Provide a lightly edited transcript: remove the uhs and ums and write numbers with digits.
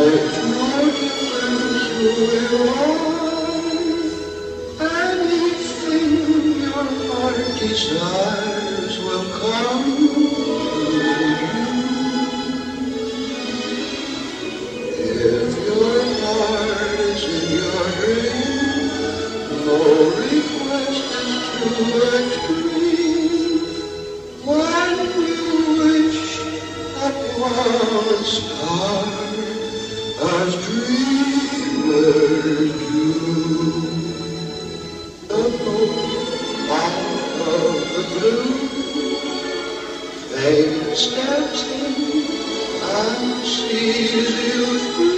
makes no difference who you are. Anything your heart desires will come to you. If your heart is in your dream, no request is too extreme. When you wish upon a star, as dreamers do, the hope out of the blue, fate steps in and sees you through.